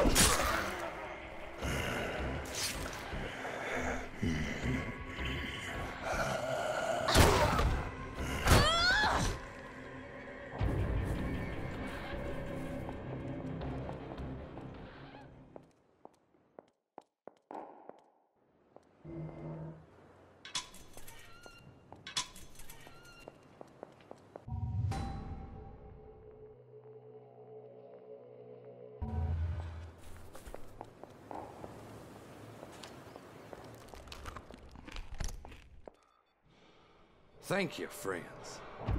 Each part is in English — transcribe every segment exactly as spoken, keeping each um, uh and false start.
Thank you, friends.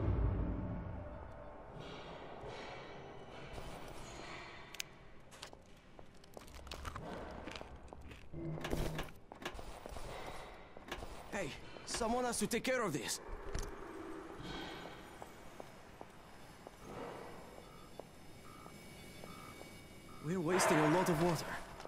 Hey, someone has to take care of this. We're wasting a lot of water.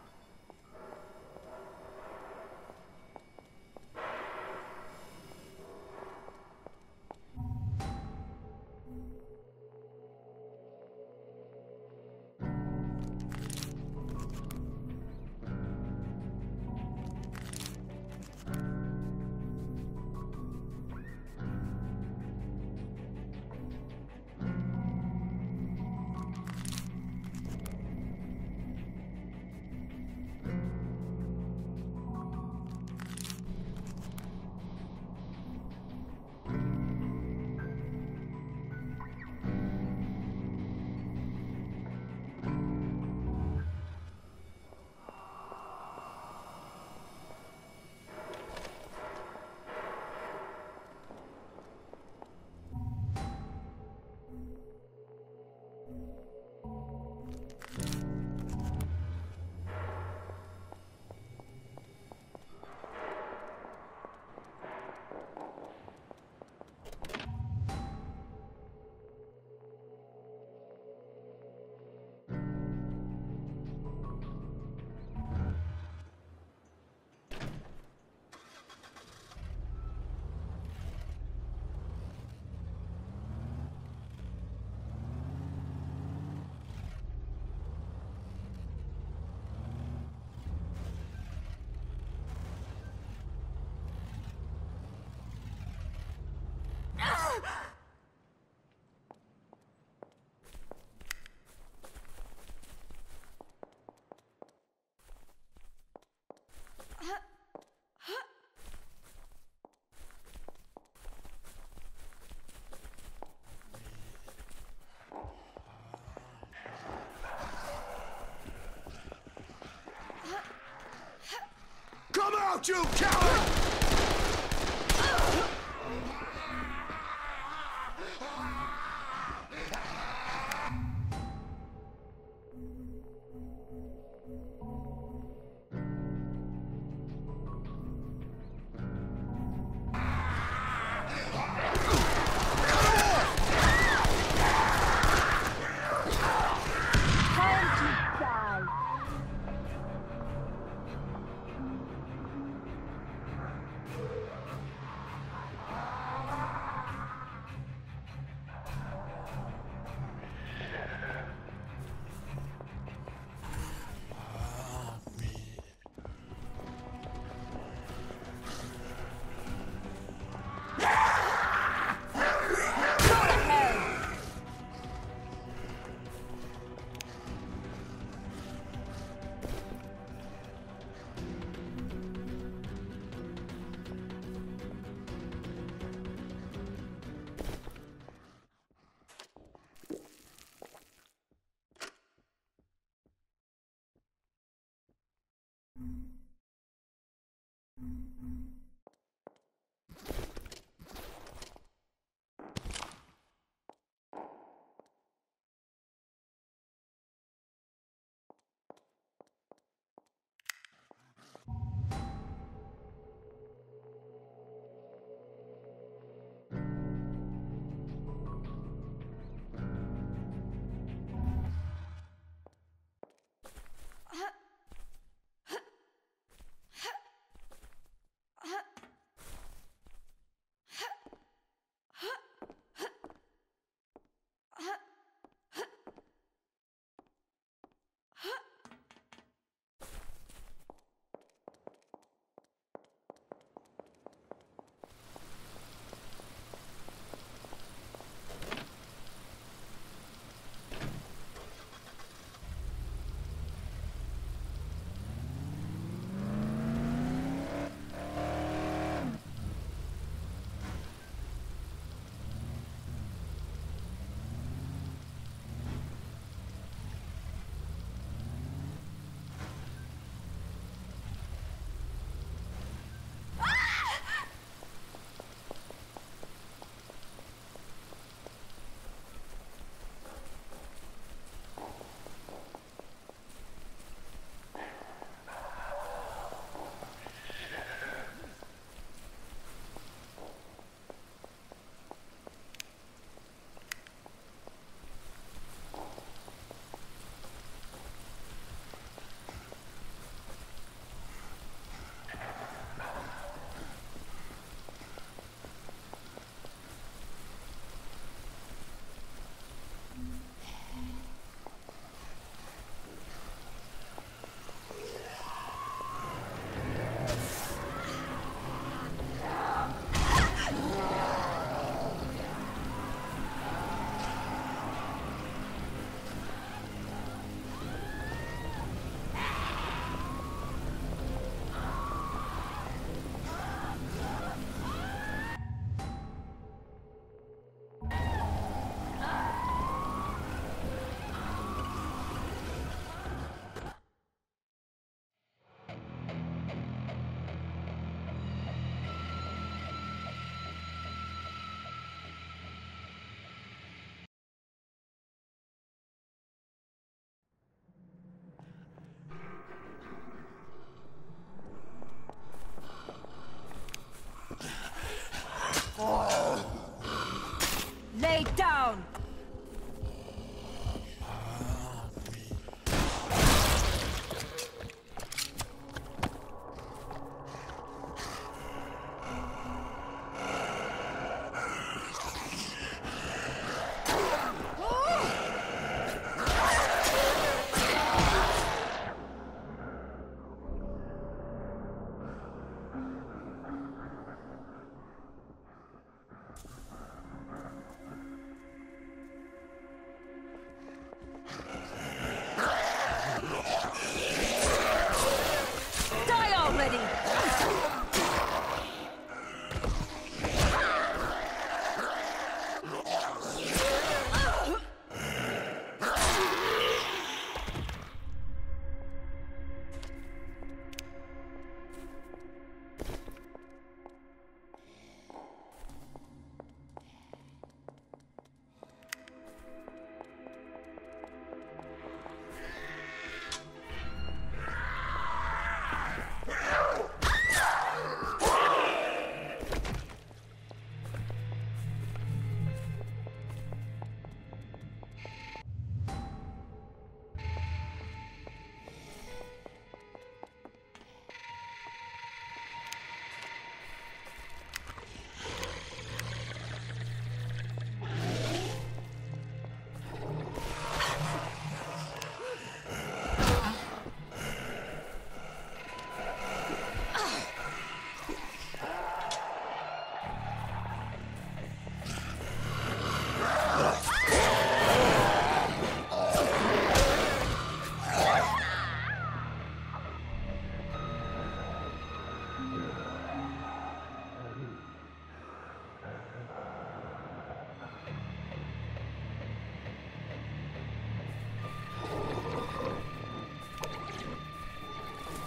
Come out, you coward!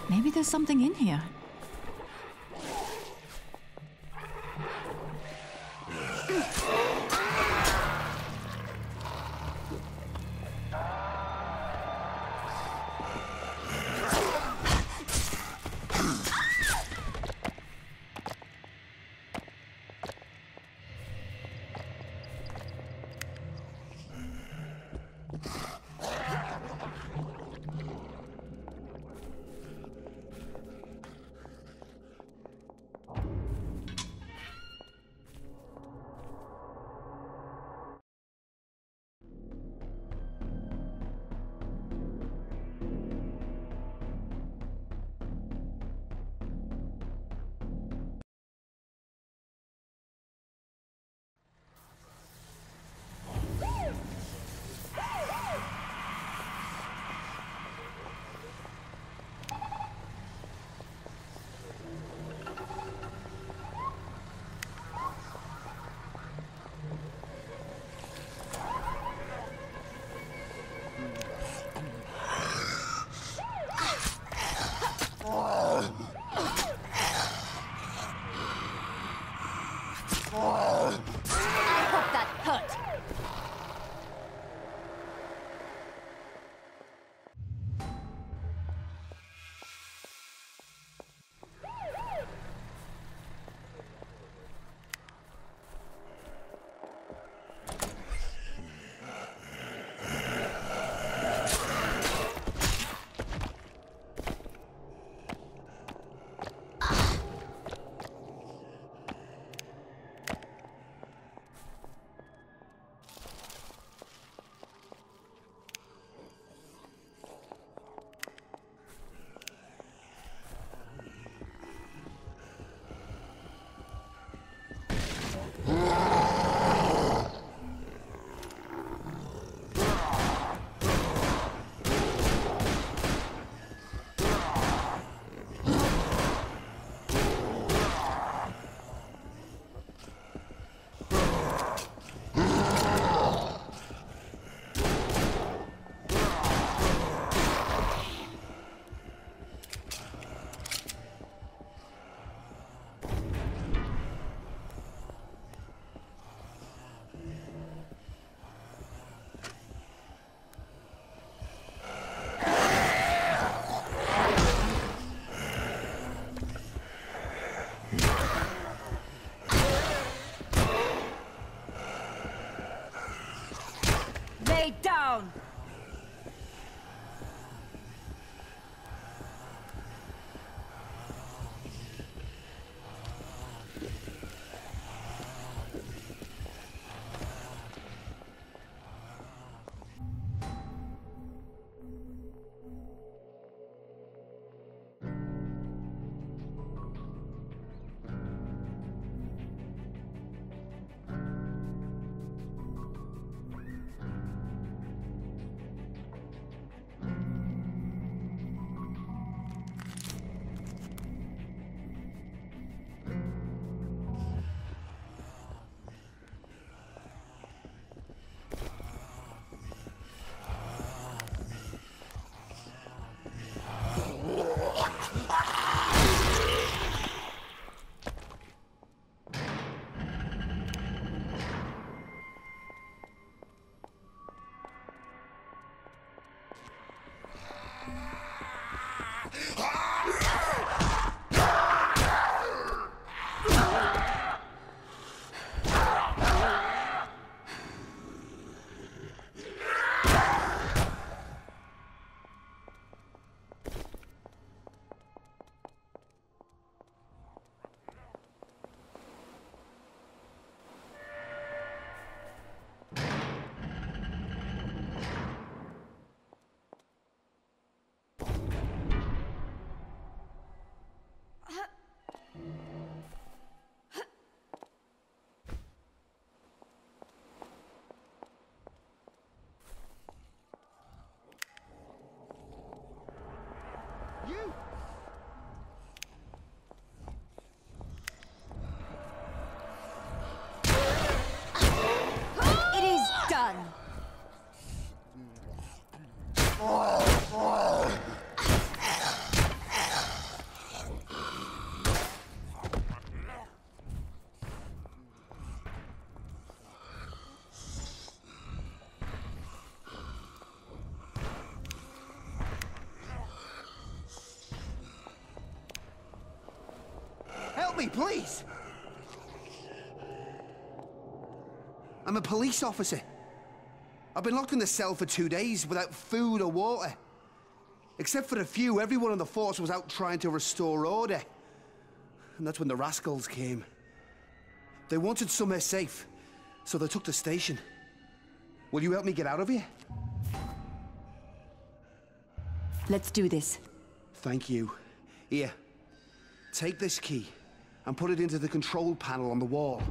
Maybe there's something in here. I hope that hurt. Lay down! me, please! I'm a police officer. I've been locked in the cell for two days without food or water. Except for a few, everyone on the force was out trying to restore order. And that's when the rascals came. They wanted somewhere safe, so they took the station. Will you help me get out of here? Let's do this. Thank you. Here, take this key and put it into the control panel on the wall.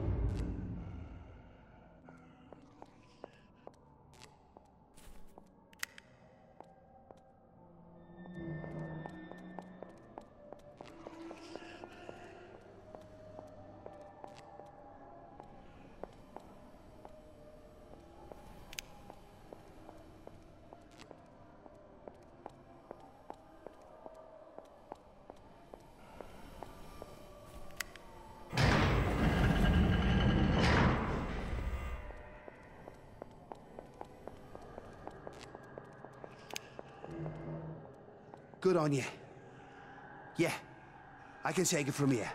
Good on you. Yeah, I can take it from here.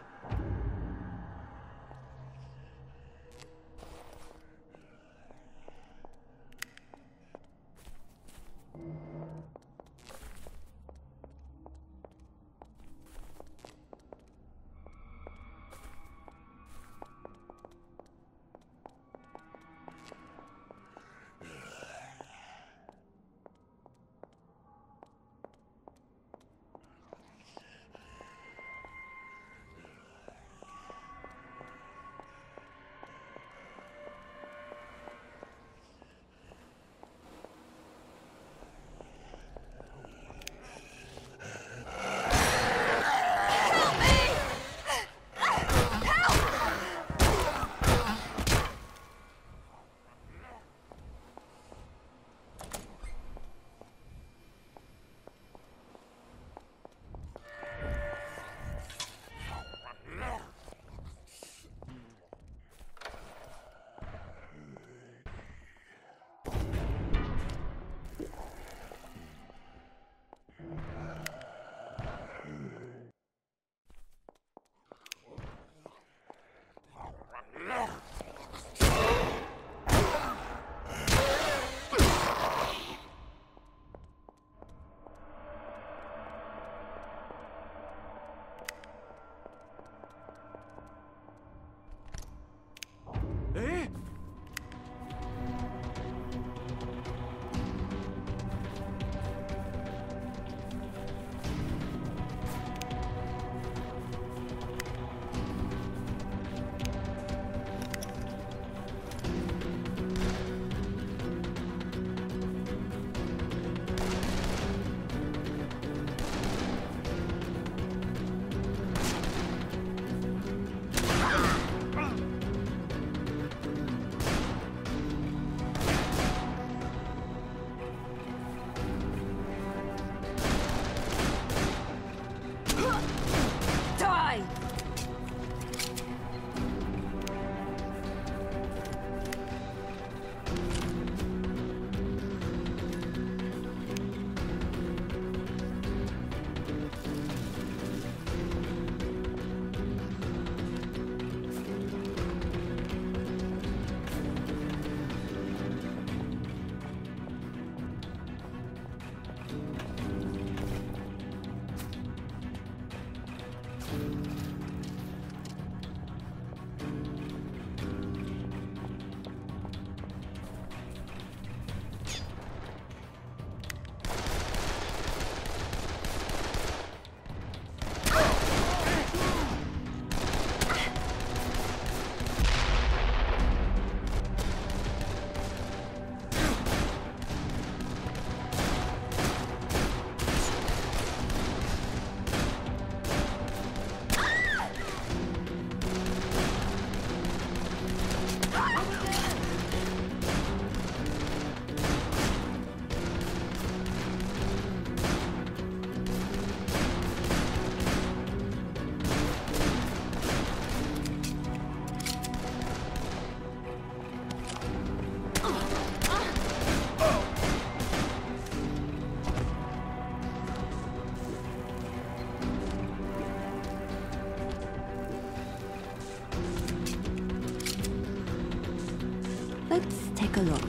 take a look.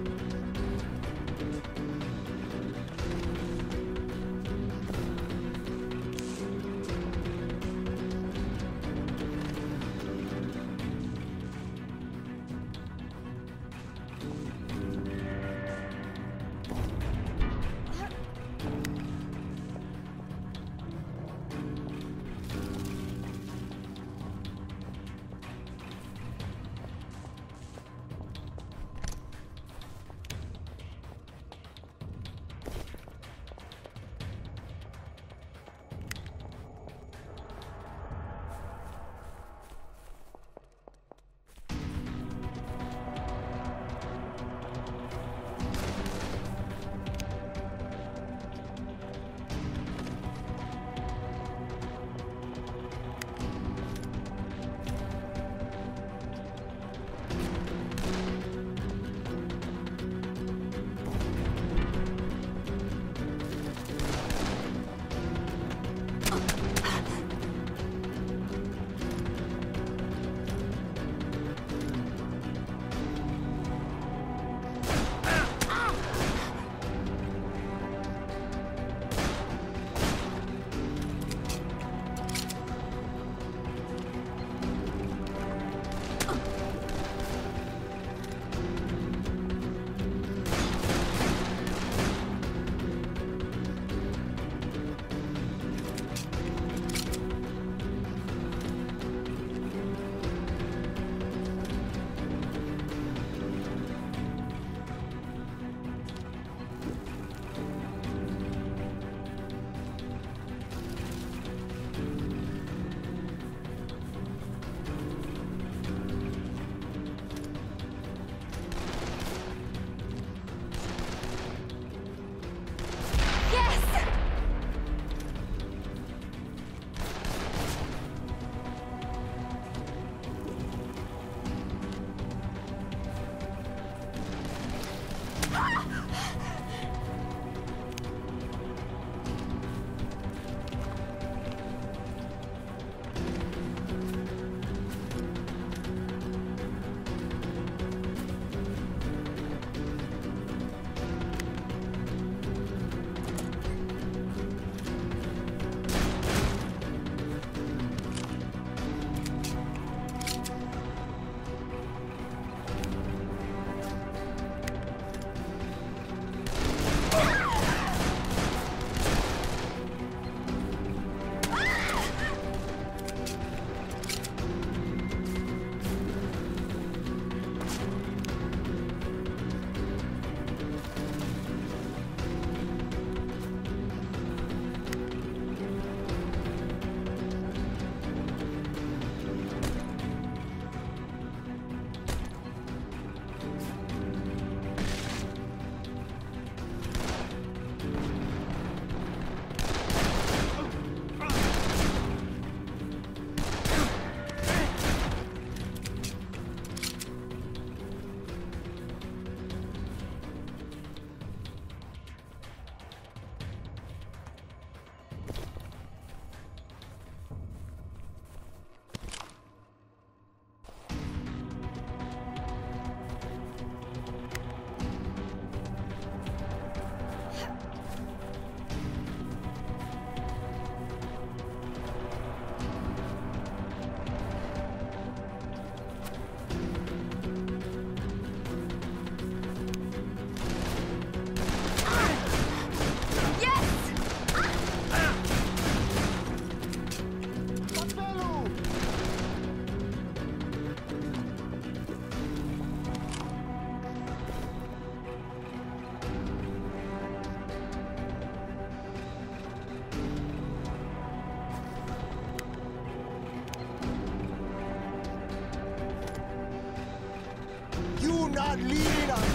not leading us.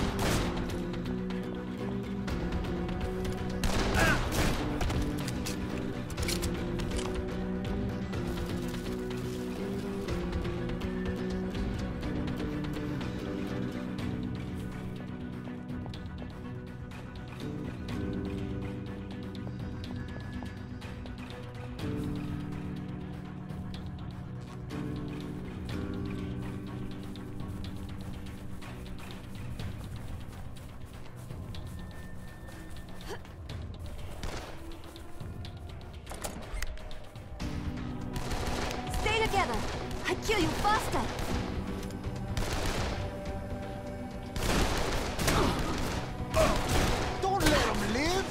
together. I kill you faster. Don't let him live!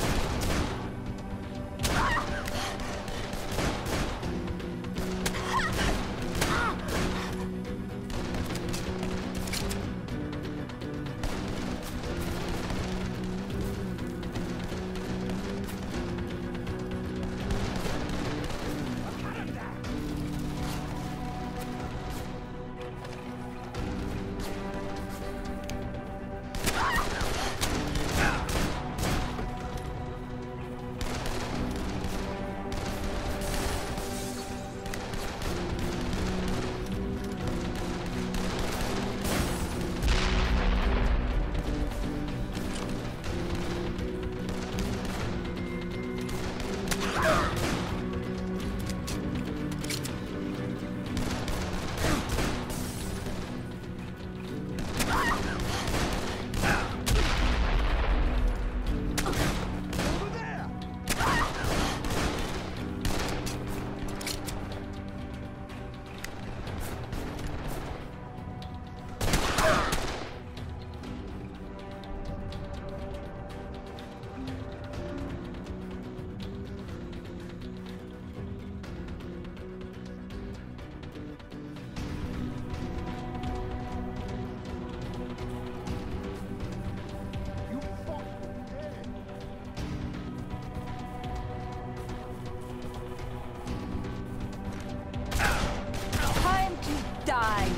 Time to die.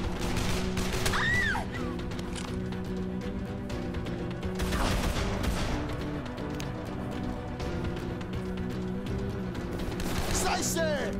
Slice!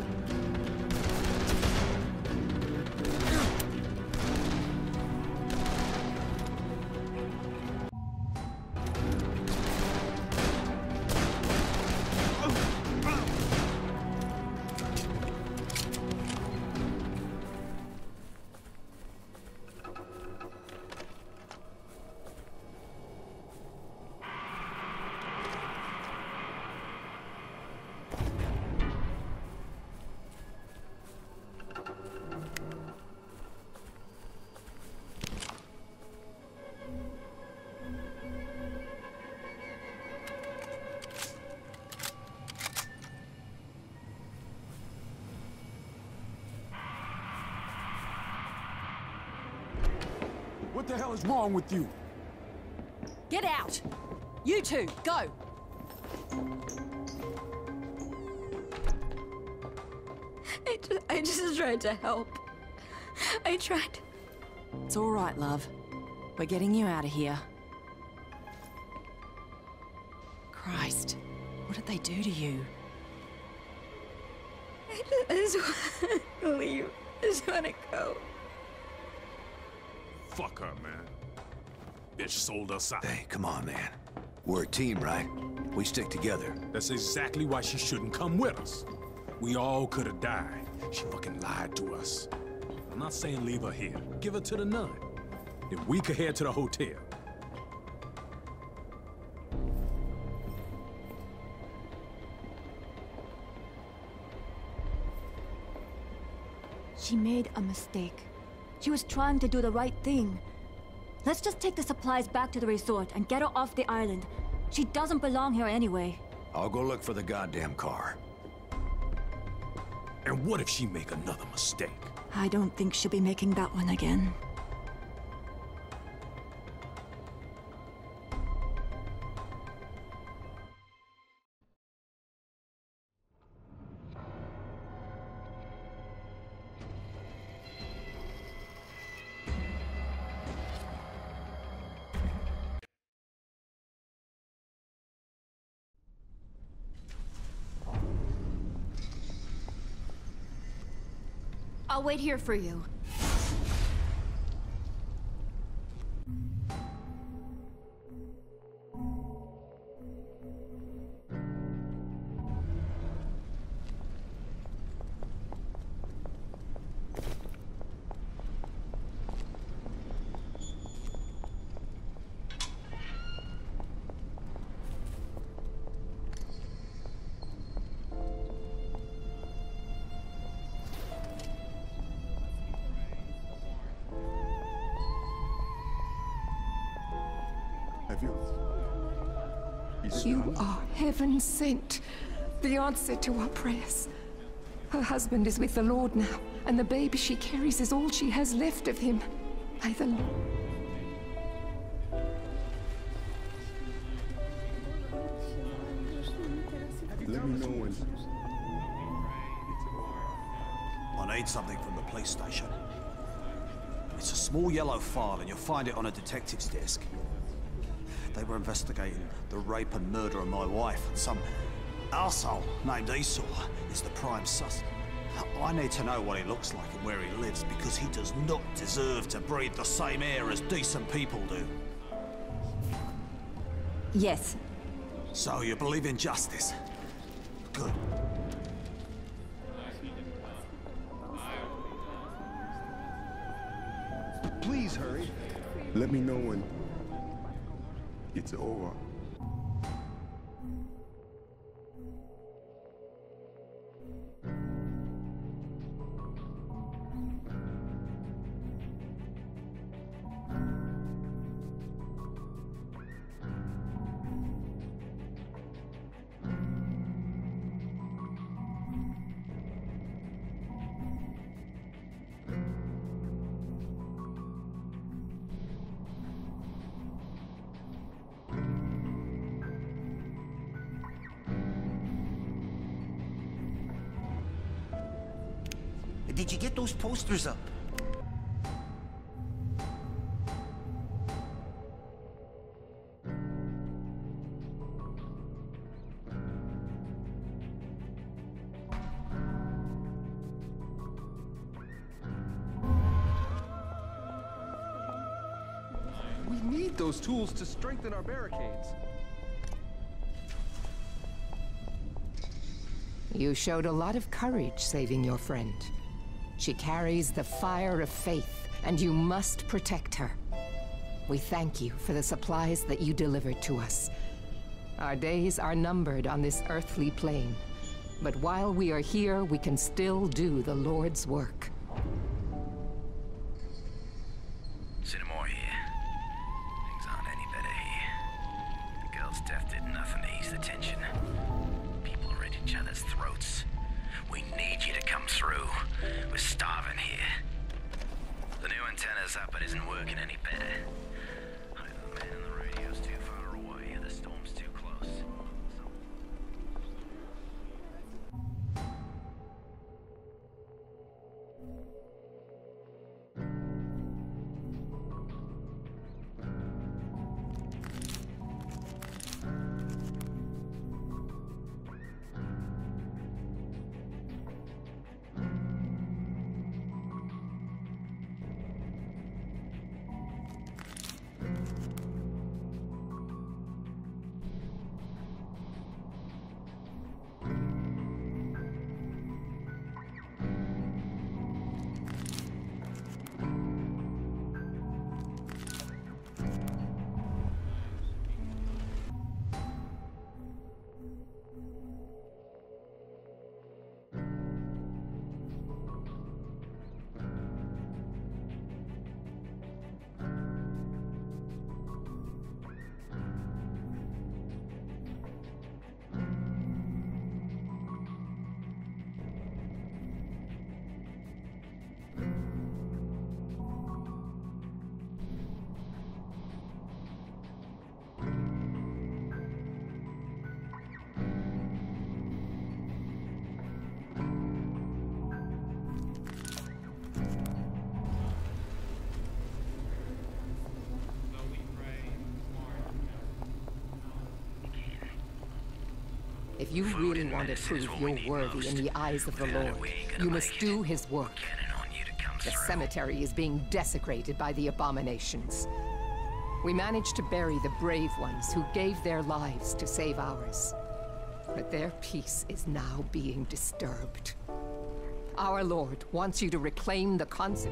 What the hell is wrong with you? Get out. You two, go. I just, I just tried to help. I tried. It's all right, love. We're getting you out of here. Christ, what did they do to you? I just, I just want to leave. I just want to go. Fuck her, man. Bitch sold us out. Hey, come on, man. We're a team, right? We stick together. That's exactly why she shouldn't come with us. We all could have died. She fucking lied to us. I'm not saying leave her here. Give her to the nun. Then we could head to the hotel. She made a mistake. She was trying to do the right thing. Let's just take the supplies back to the resort and get her off the island. She doesn't belong here anyway. I'll go look for the goddamn car. And what if she make another mistake? I don't think she'll be making that one again. I'll wait here for you. You are heaven sent, the answer to our prayers. Her husband is with the Lord now, and the baby she carries is all she has left of him. May the Lord... Let me know when... I need something from the police station. It's a small yellow file, and you'll find it on a detective's desk. They were investigating the rape and murder of my wife, and some arsehole named Esau is the prime suspect. I need to know what he looks like and where he lives, because he does not deserve to breathe the same air as decent people do. Yes. So you believe in justice? Good. Please hurry. Let me know when it's over. Did you get those posters up? We need those tools to strengthen our barricades. You showed a lot of courage saving your friend. She carries the fire of faith, and you must protect her. We thank you for the supplies that you delivered to us. Our days are numbered on this earthly plane, but while we are here, we can still do the Lord's work. Sinamore here. Things aren't any better here. The girl's death did nothing to ease the tension. People are at each other's throats. We need you to come through. We're starving here. The new antenna's up, but isn't working any better. Either the man on the radio's too far away, or the storm's too close. If you really want to prove you're worthy in the eyes of the Lord, you must do His work. The cemetery is being desecrated by the abominations. We managed to bury the brave ones who gave their lives to save ours. But their peace is now being disturbed. Our Lord wants you to reclaim the concept.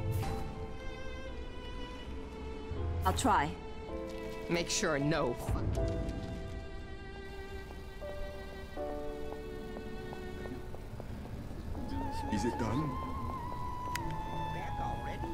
I'll try. Make sure no... Is it done? Back already?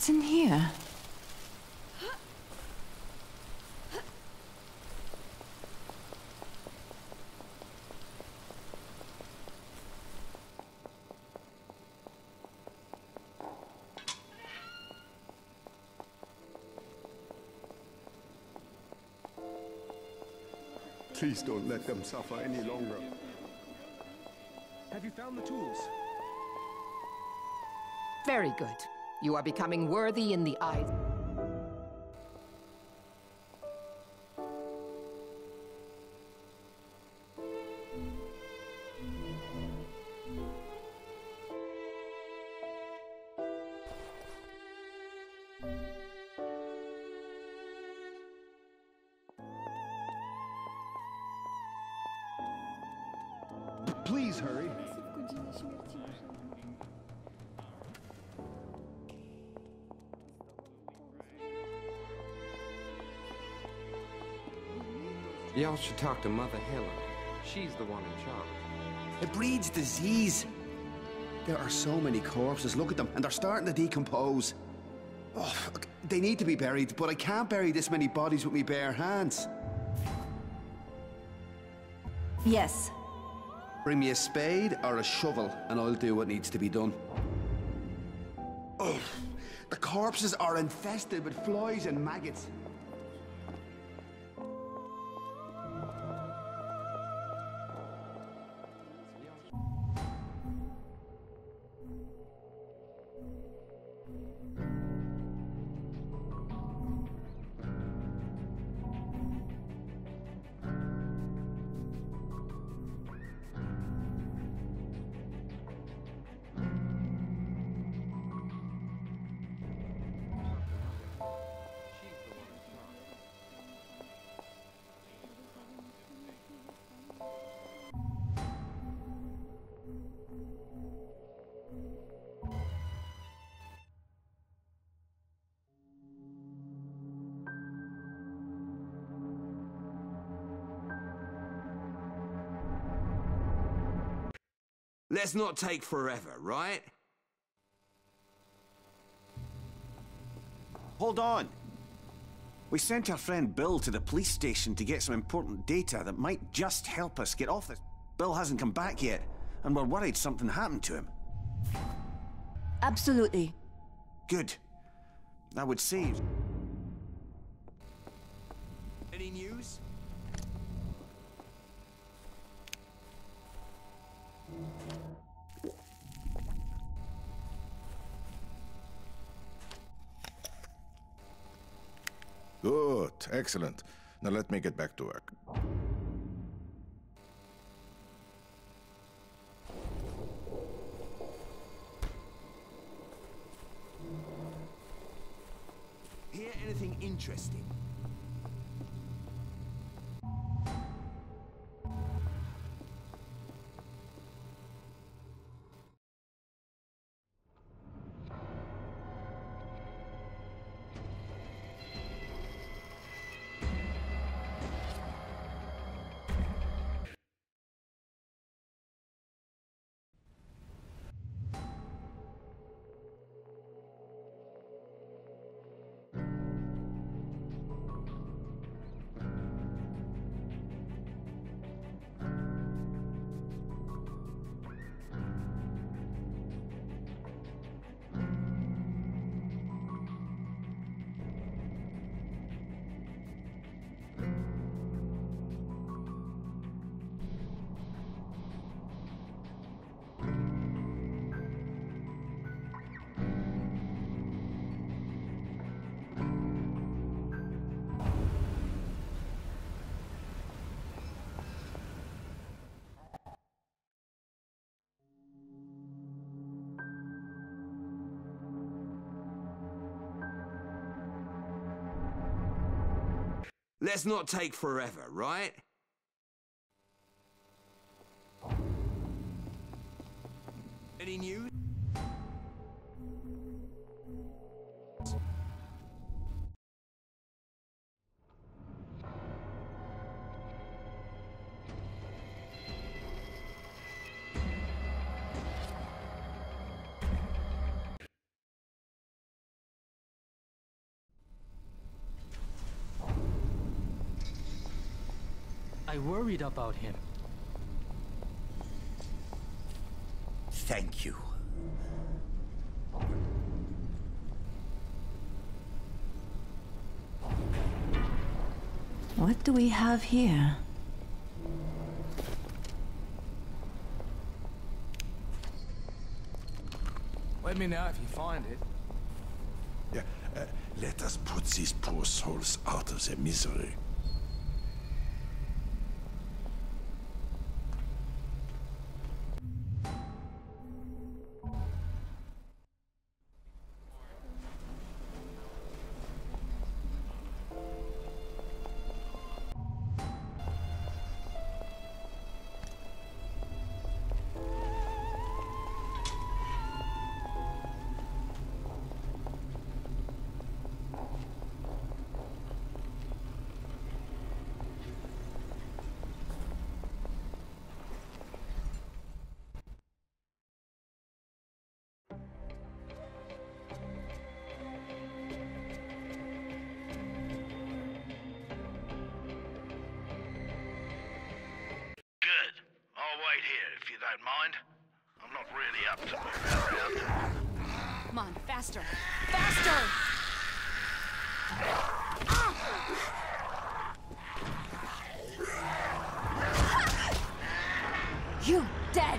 What's in here? Please don't let them suffer any longer. Have you found the tools? Very good. You are becoming worthy in the eyes. Please hurry. Y'all should talk to Mother Helen. She's the one in charge. It breeds disease. There are so many corpses, look at them, and they're starting to decompose. Oh, look, they need to be buried, but I can't bury this many bodies with my bare hands. Yes. Bring me a spade or a shovel, and I'll do what needs to be done. Oh, the corpses are infested with flies and maggots. Let's not take forever, right? Hold on. We sent our friend Bill to the police station to get some important data that might just help us get off this. Bill hasn't come back yet, and we're worried something happened to him. Absolutely. Good. That would save. Any news? Good, excellent. Now let me get back to work. Hear anything interesting? Let's not take forever, right? Any news? I worried about him. Thank you. What do we have here? Let me know if you find it. Yeah, uh, let us put these poor souls out of their misery. If you don't mind, I'm not really up to moving around. Come on, faster! Faster! You dead!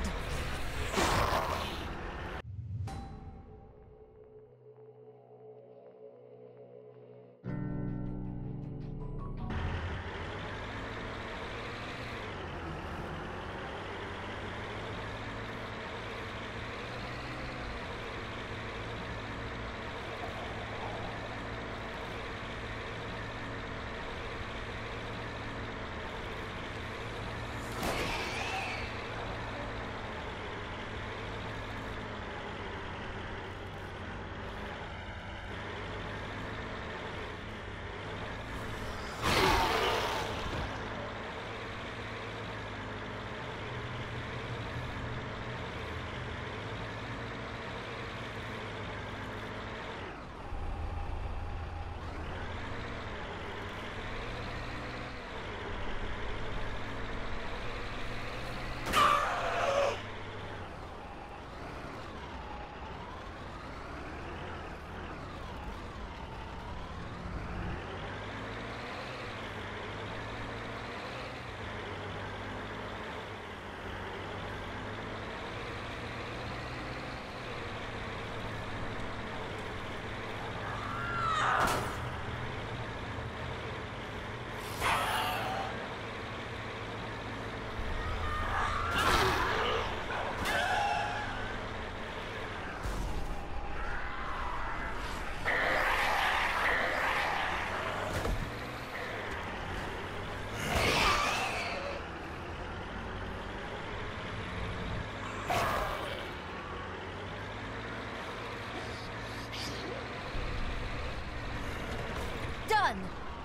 Done!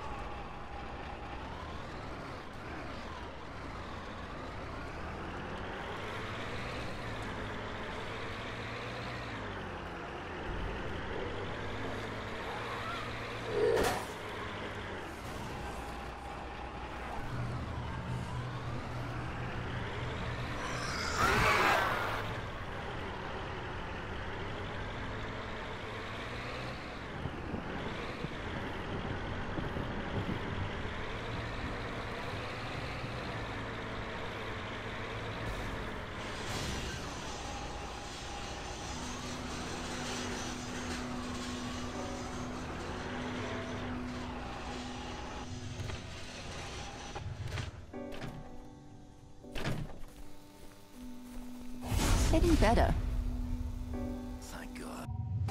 Getting better. Thank God.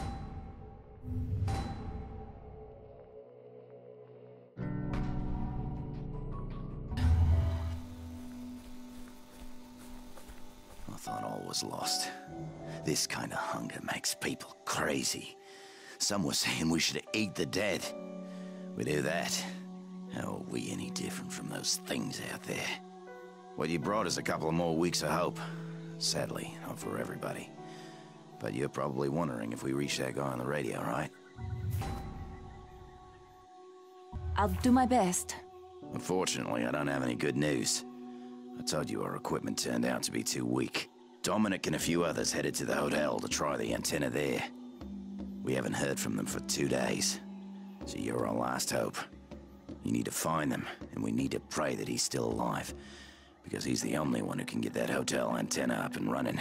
I thought all was lost. This kind of hunger makes people crazy. Some were saying we should eat the dead. We do that. How are we any different from those things out there? What you brought is a couple of more weeks of hope. Sadly, not for everybody. But you're probably wondering if we reached that guy on the radio, right? I'll do my best. Unfortunately, I don't have any good news. I told you our equipment turned out to be too weak. Dominic and a few others headed to the hotel to try the antenna there. We haven't heard from them for two days, so you're our last hope. You need to find them, and we need to pray that he's still alive, because he's the only one who can get that hotel antenna up and running.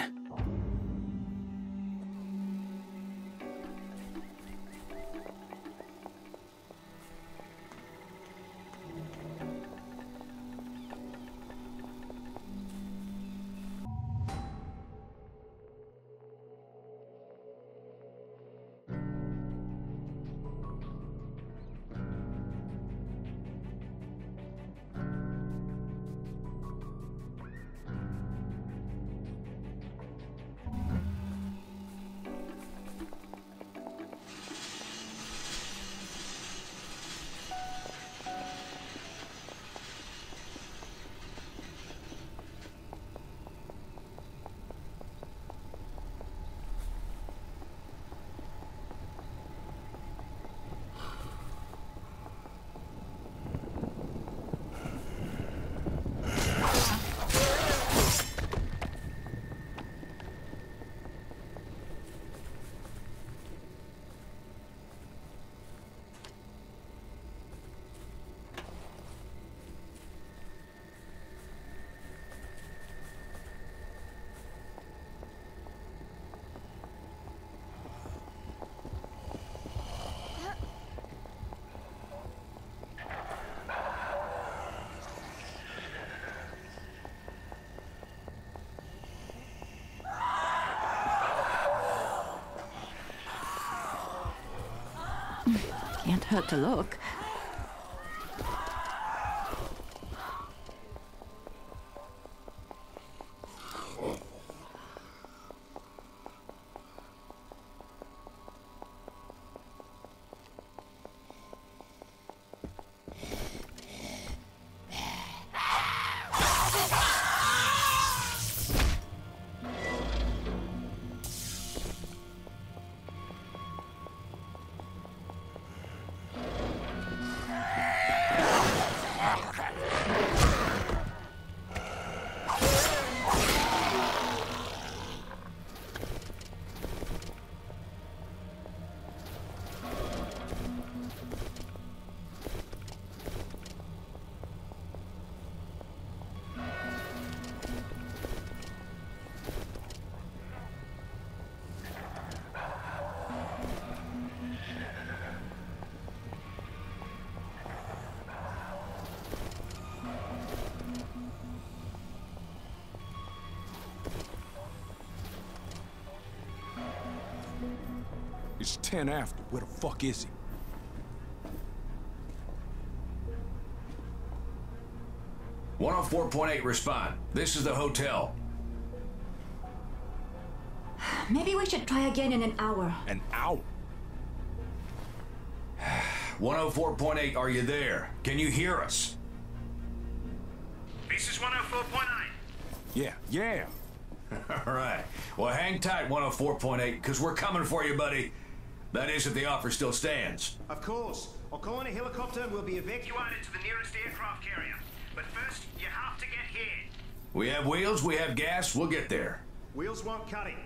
Can't hurt to look. It's ten after. Where the fuck is he? one oh four point eight respond. This is the hotel. Maybe we should try again in an hour. An hour? one oh four point eight, are you there? Can you hear us? This is one oh four point eight. Yeah, yeah. All right. Well, hang tight, one oh four point eight, because we're coming for you, buddy. That is, if the offer still stands. Of course. I'll call in a helicopter and we'll be evacuated to the nearest aircraft carrier. But first, you have to get here. We have wheels, we have gas, we'll get there. Wheels won't cut it.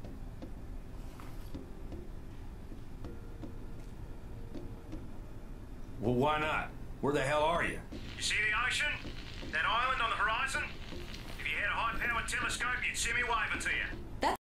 Well, why not? Where the hell are you? You see the ocean? That island on the horizon? If you had a high-powered telescope, you'd see me waving to you.